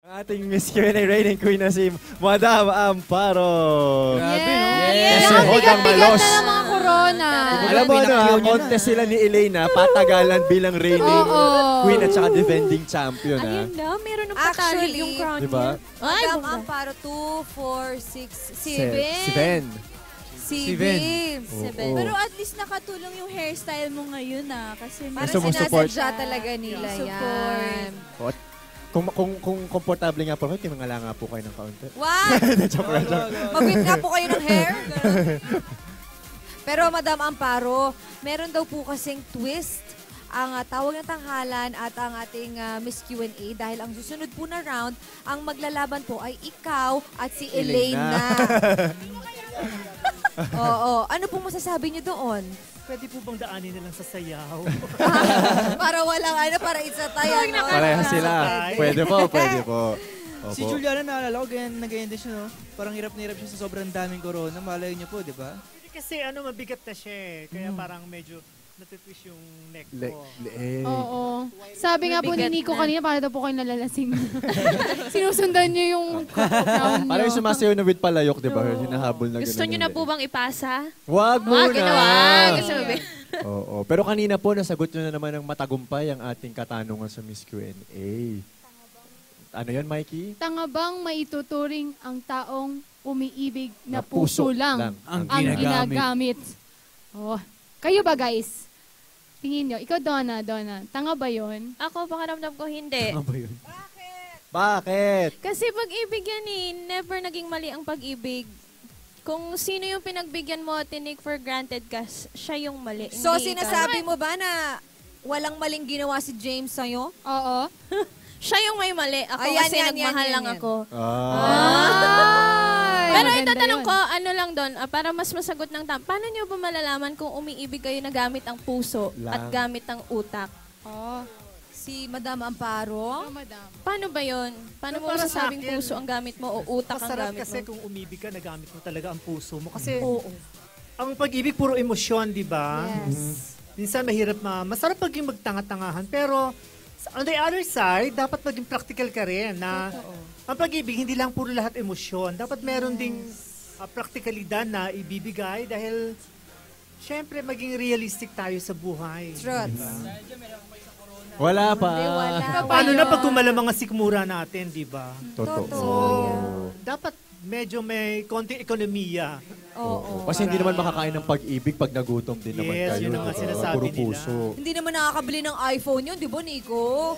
Ating Miss Q&A reigning queen na si Madam Amparo. Grabe, no? Yes. Bigat-bigat Malos. na ng mga corona. Alam mo ano, contest sila ni Elena, patagalan bilang reigning queen at saka defending champion. Ayun na, meron ng patali yung crown diba? niya. Madam Amparo, 2, 4, 6, 7. Oo. Pero at least nakatulong yung hairstyle mo ngayon kasi Parang sumusupport. sinasadya talaga nila yan. Kung komportable nga po kayo, timangala nga po kayo ng kaunti. What? Joke lang. Mag-whip nga po kayo ng hair. Pero Madam Amparo, meron daw po kasing twist ang tawag ng tanghalan at ang ating Miss Q&A dahil ang susunod po na round, ang maglalaban po ay ikaw at si Elena. Oo. Ano pong masasabi niyo doon? Pwede po bang daanin na lang sa sayaw? Para walang para isa tayo. No? Parehas sila. Pwede po. Opo. Si Juliana, naalala ko, ganyan din siya, no? Parang hirap na hirap siya sa sobrang daming corona. Malay niyo po, di ba? Kasi mabigat na siya Kaya parang medyo natitwist yung neck ko. Oo. Sabi nga po ni Nico kanina, para daw po kayo nalalasing. Sinusundan niyo yung crown niyo. Parang yung sumasayaw na with palayok, di ba? Hinahabol na Gusto niyo na po bang ipasa? Wag muna! Sabi. Oo. Pero kanina po, nasagot nyo na naman ng matagumpay ang ating katanungan sa Miss Q&A. Ano yan, Mikey? Tanga bang maituturing ang taong umiibig na puso lang ang ginagamit? Oh. Kayo ba, guys? Tingin nyo. Ikaw, Donna. Tanga ba yun? Ako, pakiramdam ko hindi. Ano ba yun? Bakit? Kasi pag-ibig yan never naging mali ang pag-ibig. Kung sino yung pinagbigyan mo, tinake for granted ka, siya yung mali. So, hindi sinasabi mo ba na walang maling ginawa si James sa'yo? Oo. siya yung may mali. Ako Ayan, kasi yan, nagmahal yan, lang yan. ako. Ay, Pero maganda itatanong yun. ko, ano lang doon, para mas masagot ng paano nyo ba malalaman kung umiibig kayo na gamit ang puso at gamit ang utak? Oh. Si Madam Amparo? Madam. Paano ba yun? Paano mo Para sa masasabing akin, puso ang gamit mo o utak ang Masarap gamit kasi mo? kung umibig ka, nagamit mo talaga ang puso mo. Kasi Oo. ang pag-ibig puro emosyon, di ba? Yes. Minsan mahirap masarap maging magtanga-tangahan. Pero on the other side, dapat maging practical ka rin na ang pag-ibig, hindi lang puro lahat emosyon. Dapat meron ding praktikalidad na ibibigay dahil syempre maging realistic tayo sa buhay. Truth. Wala pa. Paano na pag kumala mga sikmura natin, di ba? Totoo. Dapat medyo may konting ekonomiya. Oo. Kasi hindi naman makakain ng pag-ibig pag nagutom din naman Yes, kayo. yun ang diba? sinasabi Puro nila. puso. Hindi naman nakakabili ng iPhone yun, di ba, Nico?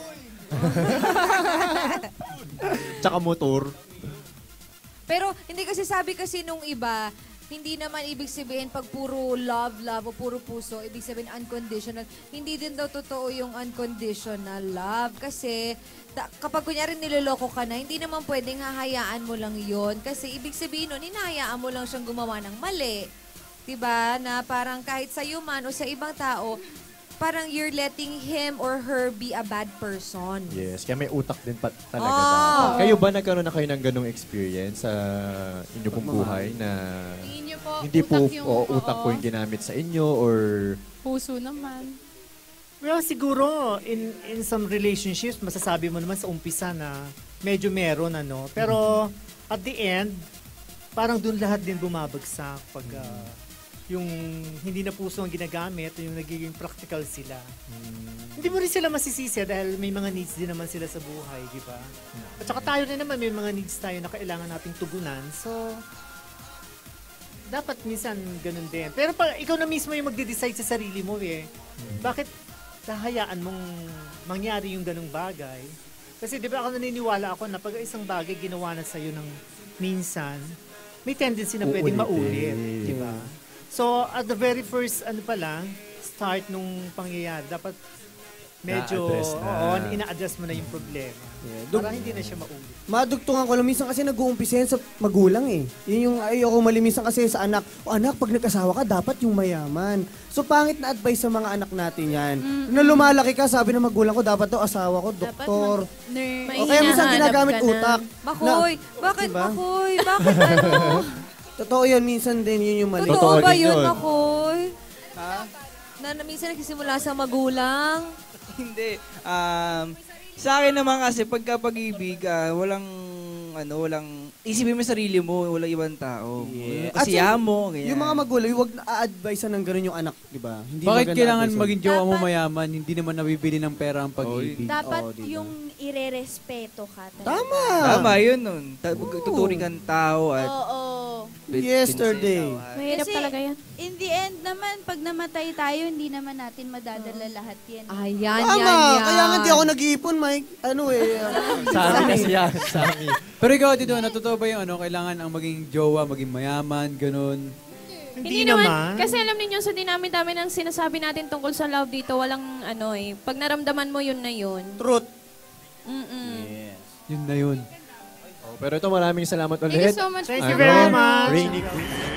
Tsaka motor. Pero hindi kasi sabi kasi nung iba, hindi naman ibig sabihin pag puro love o puro puso, ibig sabihin unconditional. Hindi din daw totoo yung unconditional love. Kasi kapag kunyari niloloko ka na, hindi naman pwedeng hahayaan mo lang yon. Kasi ibig sabihin nun, hinahayaan mo lang siyang gumawa ng mali. Diba? Na parang kahit sa'yo man o sa ibang tao, parang you're letting him or her be a bad person. Yes, kaya may utak din talaga dapat. Kayo ba nagkaroon na kayo ng ganong experience sa inyo pong buhay na Tingin niyo po, hindi po utak yung, utak po yung ginamit sa inyo or puso naman. Well, siguro, in some relationships, masasabi mo naman sa umpisa na medyo meron, Pero, at the end, parang dun lahat din bumabagsak pag yung hindi na puso ang ginagamit, yung nagiging practical sila. Hindi mo rin sila masisisi dahil may mga needs din naman sila sa buhay, di ba? At saka tayo rin naman, may mga needs tayo na kailangan nating tugunan. So, dapat minsan ganun din. Pero ikaw na mismo yung magde-decide sa sarili mo Bakit hahayaan mong mangyari yung ganung bagay? Kasi di ba ako naniniwala ako na pag isang bagay ginawa na sa'yo ng minsan, may tendency na pwedeng maulit. Di ba? So, at the very first, start nung pangyayari, dapat medyo, ina-address mo na yung problema. Para hindi na siya maulit. Madugtungan ko lang, minsan kasi nag-uumpisa yan sa magulang Yun yung ayoko malimisan kasi sa anak. Anak, pag nag-asawa ka, dapat yung mayaman. So, pangit na advice sa mga anak natin yan. Nung lumalaki ka, sabi ng magulang ko, dapat daw asawa ko, doktor. O kaya minsan ginagamit utak. Makoy, bakit diba? Makoy? Bakit Totoo yun, minsan din yun yung mali. Totoo ba din yun, yun. Makoy? Ha? Na minsan nagsisimula sa magulang? Hindi. Sa akin naman kasi, pagka pag-ibig, walang isipin mo yung sarili mo, walang ibang tao. Yeah. Kasiyahan mo, ganyan. Yung mga magulang, huwag na-a-advise ng ganun yung anak, di ba? Hindi Bakit maganda kailangan advice yun. maging jowa mo Dapat- mayaman? Hindi naman nabibili ng pera ang pag-ibig. Dapat Oo, diba? yung ire-respeto ka talaga. Tama! Tama, yun nun. Tuturing kang tao at Oo. Yesterday. Mahirap Kasi, talaga yan. in the end naman, pag namatay tayo, hindi naman natin madadala lahat yan. Ayan, Tama! yan. Kaya nga di ako nag-iipon, Mike. Sa amin kasi yan, sa amin. Pero ikaw, Dito, natotoo ba yung kailangan ang maging jowa, maging mayaman, ganun? Hindi naman. Kasi alam niyo sa dinami-dami ng sinasabi natin tungkol sa love dito, walang pag naramdaman mo yun na yun. Truth. Yun na yun. Pero ito, maraming salamat Thank you ulit. so much. Thank you very much. Rainy Queen.